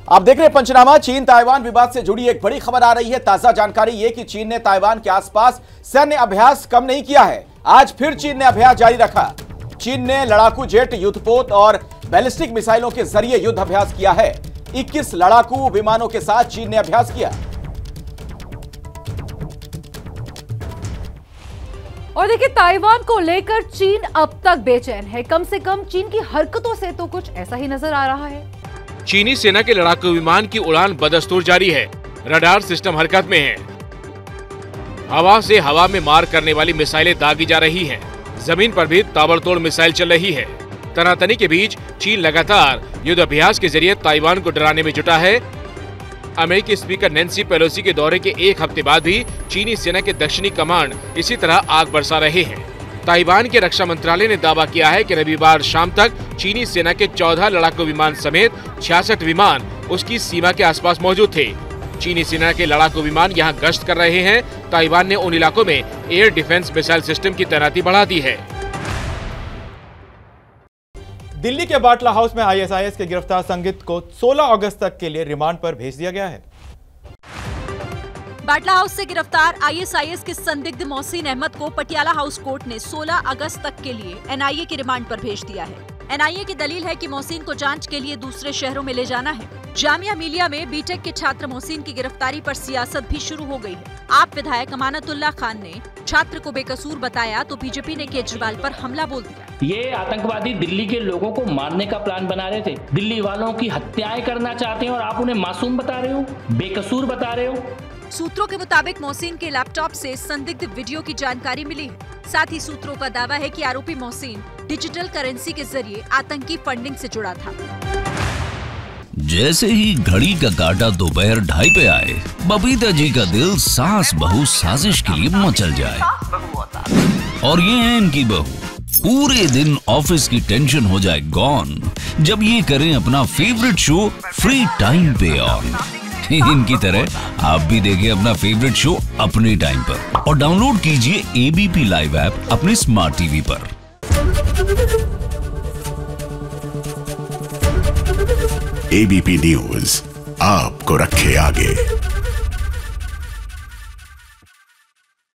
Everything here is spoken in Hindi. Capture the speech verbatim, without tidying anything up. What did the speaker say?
आप देख रहे हैं पंचनामा। चीन ताइवान विवाद से जुड़ी एक बड़ी खबर आ रही है। ताजा जानकारी यह कि चीन ने ताइवान के आसपास सैन्य अभ्यास कम नहीं किया है। आज फिर चीन ने अभ्यास जारी रखा। चीन ने लड़ाकू जेट, युद्धपोत और बैलिस्टिक मिसाइलों के जरिए युद्ध अभ्यास किया है। इक्कीस लड़ाकू विमानों के साथ चीन ने अभ्यास किया। और देखिए, ताइवान को लेकर चीन अब तक बेचैन है। कम से कम चीन की हरकतों से तो कुछ ऐसा ही नजर आ रहा है। चीनी सेना के लड़ाकू विमान की उड़ान बदस्तूर जारी है। रडार सिस्टम हरकत में है। हवा से हवा में मार करने वाली मिसाइलें दागी जा रही हैं। जमीन पर भी ताबड़तोड़ मिसाइल चल रही है। तनातनी के बीच चीन लगातार युद्ध अभ्यास के जरिए ताइवान को डराने में जुटा है। अमेरिकी स्पीकर नैन्सी पेलोसी के दौरे के एक हफ्ते बाद भी चीनी सेना के दक्षिणी कमांड इसी तरह आग बरसा रहे हैं। ताइवान के रक्षा मंत्रालय ने दावा किया है कि रविवार शाम तक चीनी सेना के चौदह लड़ाकू विमान समेत छियासठ विमान उसकी सीमा के आसपास मौजूद थे। चीनी सेना के लड़ाकू विमान यहां गश्त कर रहे हैं। ताइवान ने उन इलाकों में एयर डिफेंस मिसाइल सिस्टम की तैनाती बढ़ा दी है। दिल्ली के बाटला हाउस में आई एस आई एस के गिरफ्तार संदिग्ध को सोलह अगस्त तक के लिए रिमांड पर भेज दिया गया है। बाटला हाउस से गिरफ्तार आई एस आई एस के संदिग्ध मोहसिन अहमद को पटियाला हाउस कोर्ट ने सोलह अगस्त तक के लिए एन आई ए के रिमांड पर भेज दिया है। एन आई ए की दलील है कि मोहसिन को जांच के लिए दूसरे शहरों में ले जाना है। जामिया मिलिया में बी टेक के छात्र मोहसिन की गिरफ्तारी पर सियासत भी शुरू हो गई है। आप विधायक अमानतुल्लाह खान ने छात्र को बेकसूर बताया तो बीजेपी ने केजरीवाल पर हमला बोल दिया। ये आतंकवादी दिल्ली के लोगों को मारने का प्लान बना रहे थे। दिल्ली वालों की हत्याएं करना चाहते हैं और आप उन्हें मासूम बता रहे हो, बेकसूर बता रहे हो। सूत्रों के मुताबिक मोहसिन के लैपटॉप से संदिग्ध वीडियो की जानकारी मिली है। साथ ही सूत्रों का दावा है कि आरोपी मोहसिन डिजिटल करेंसी के जरिए आतंकी फंडिंग से जुड़ा था। जैसे ही घड़ी का काटा दोपहर ढाई पे आए, बबीता जी का दिल सास बहू साजिश के लिए मचल जाए। और ये है इनकी बहू। पूरे दिन ऑफिस की टेंशन हो जाए गॉन जब ये करें अपना फेवरेट शो फ्री टाइम पे ऑन। इनकी तरह आप भी देखें अपना फेवरेट शो अपने टाइम पर और डाउनलोड कीजिए A B P live app अपने स्मार्ट टीवी पर। ए बी पी न्यूज आपको रखे आगे।